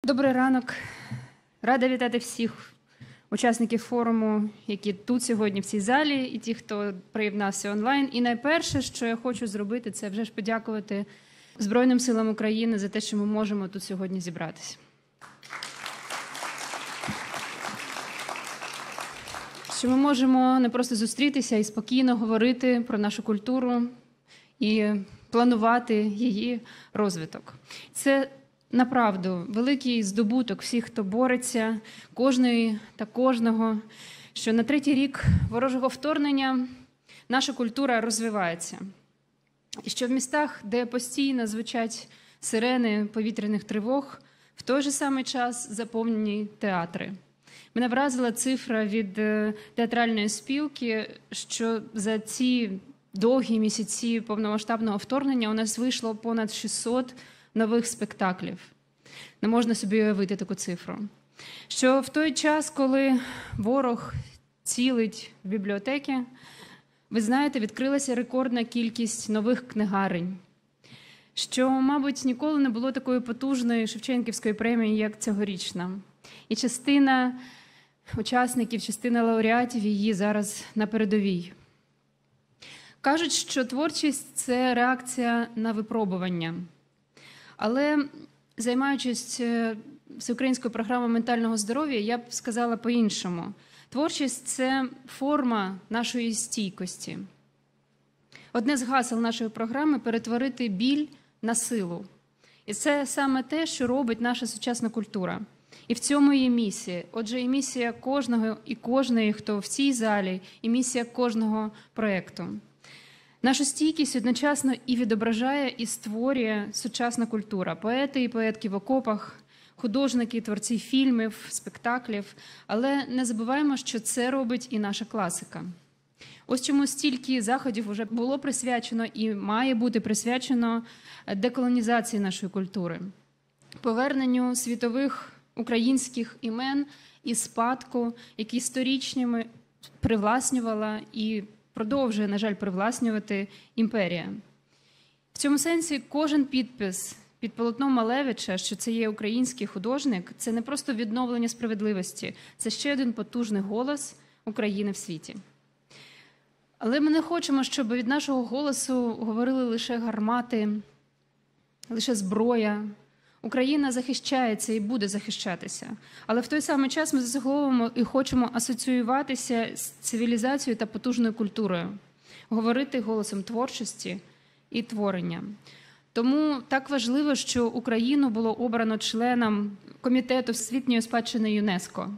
Добрий ранок. Рада вітати всіх учасників форуму, які тут сьогодні в цій залі, і ті, хто приєднався онлайн. І найперше, що я хочу зробити, це вже ж подякувати Збройним силам України за те, що ми можемо тут сьогодні зібратися. Що ми можемо не просто зустрітися і спокійно говорити про нашу культуру і планувати її розвиток. Це направду великий здобуток всіх, хто бореться, кожної та кожного, що на третій рік ворожого вторгнення наша культура розвивається. І що в містах, де постійно звучать сирени повітряних тривог, в той же самий час заповнені театри. Мене вразила цифра від театральної спілки, що за ці довгі місяці повномасштабного вторгнення у нас вийшло понад 600 нових спектаклів. Не можна собі уявити таку цифру. Що в той час, коли ворог цілить в бібліотеки, ви знаєте, відкрилася рекордна кількість нових книгарень. Що, мабуть, ніколи не було такої потужної Шевченківської премії, як цьогорічна. І частина учасників, частина лауреатів її зараз на передовій. Кажуть, що творчість – це реакція на випробування. Але, займаючись всеукраїнською програмою ментального здоров'я, я б сказала по-іншому. Творчість – це форма нашої стійкості. Одне з гасел нашої програми – перетворити біль на силу. І це саме те, що робить наша сучасна культура. І в цьому є місія. Отже, і місія кожного і кожної, хто в цій залі, і місія кожного проєкту. Нашу стійкість одночасно і відображає, і створює сучасна культура. Поети і поетки в окопах, художники і творці фільмів, спектаклів. Але не забуваємо, що це робить і наша класика. Ось чому стільки заходів вже було присвячено і має бути присвячено деколонізації нашої культури. Поверненню світових українських імен і спадку, які сторічнями привласнювала і продовжує, на жаль, привласнювати імперія. В цьому сенсі кожен підпис під полотном Малевича, що це є український художник, це не просто відновлення справедливості, це ще один потужний голос України в світі. Але ми не хочемо, щоб від нашого голосу говорили лише гармати, лише зброя. Україна захищається і буде захищатися. Але в той самий час ми заслуговуємо і хочемо асоціюватися з цивілізацією та потужною культурою, говорити голосом творчості і творення. Тому так важливо, що Україну було обрано членом Комітету всесвітньої спадщини ЮНЕСКО.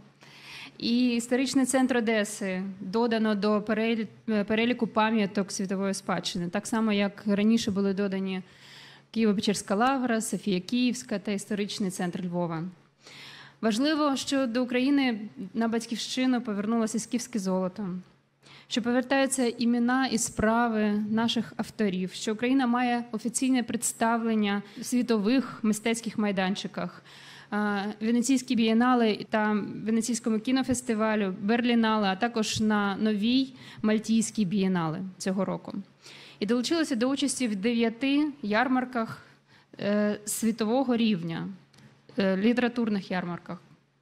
І історичний центр Одеси додано до переліку пам'яток світової спадщини, так само, як раніше були додані Києво-Печерська лавра, Софія Київська та історичний центр Львова. Важливо, що до України на батьківщину повернулося скіфське золото, що повертаються імена і справи наших авторів, що Україна має офіційне представлення в світових мистецьких майданчиках, Венеційській бієнале та Венеційському кінофестивалю, Берлінале, а також на новій Мальтійській бієнале цього року. І долучилися до участі в 9 ярмарках світового рівня, літературних ярмарках.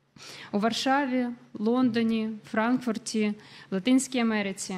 У Варшаві, Лондоні, Франкфурті, в Латинській Америці.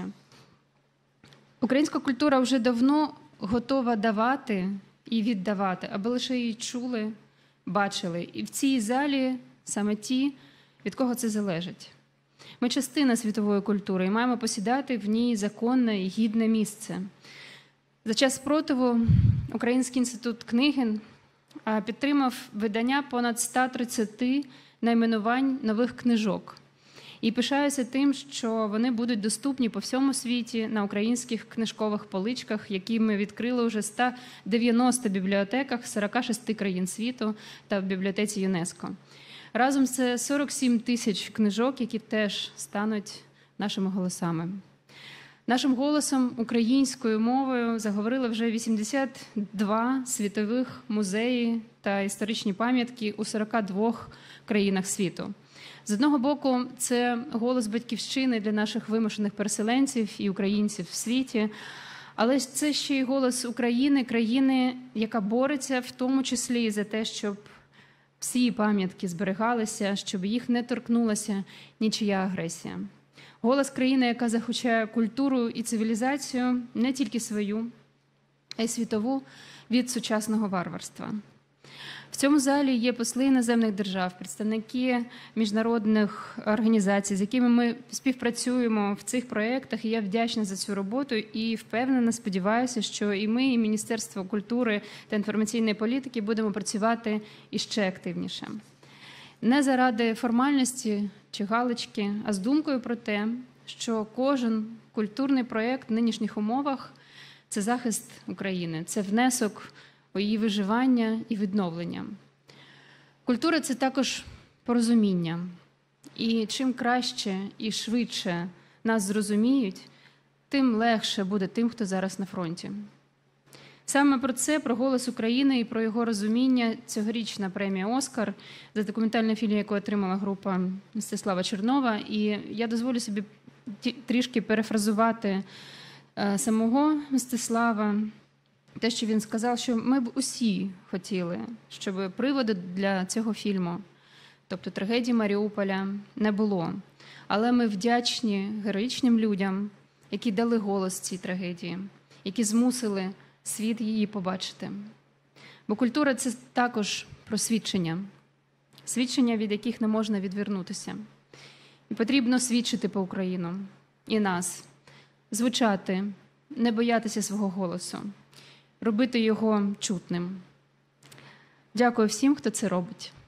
Українська культура вже давно готова давати і віддавати, аби лише її чули, бачили. І в цій залі саме ті, від кого це залежить. Ми частина світової культури і маємо посідати в ній законне і гідне місце. За час спротиву Український інститут книги підтримав видання понад 130 найменувань нових книжок. І пишаюся тим, що вони будуть доступні по всьому світі на українських книжкових поличках, які ми відкрили вже в 190 бібліотеках 46 країн світу та в бібліотеці ЮНЕСКО. Разом це 47 тисяч книжок, які теж стануть нашими голосами. Нашим голосом українською мовою заговорили вже 82 світових музеї та історичні пам'ятки у 42 країнах світу. З одного боку, це голос батьківщини для наших вимушених переселенців і українців в світі, але це ще й голос України, країни, яка бореться в тому числі і за те, щоб всі пам'ятки зберігалися, щоб їх не торкнулася нічия агресія. Голос країни, яка захищає культуру і цивілізацію, не тільки свою, а й світову, від сучасного варварства. В цьому залі є посли іноземних держав, представники міжнародних організацій, з якими ми співпрацюємо в цих проєктах, і я вдячна за цю роботу і впевнена, сподіваюся, що і ми, і Міністерство культури та інформаційної політики будемо працювати іще активніше. Не заради формальності чи галочки, а з думкою про те, що кожен культурний проєкт в нинішніх умовах – це захист України, це внесок у її виживання і відновлення. Культура – це також порозуміння. І чим краще і швидше нас зрозуміють, тим легше буде тим, хто зараз на фронті. Саме про це, про голос України і про його розуміння цьогорічна премія «Оскар» за документальний фільм, яку отримала група Мстислава Чернова. І я дозволю собі трішки перефразувати самого Мстислава. Те, що він сказав, що ми б усі хотіли, щоб приводу для цього фільму, тобто трагедії Маріуполя, не було. Але ми вдячні героїчним людям, які дали голос цій трагедії, які змусили світ її побачити. Бо культура – це також про свідчення, від яких не можна відвернутися. І потрібно свідчити по Україну і нас, звучати, не боятися свого голосу, робити його чутним. Дякую всім, хто це робить.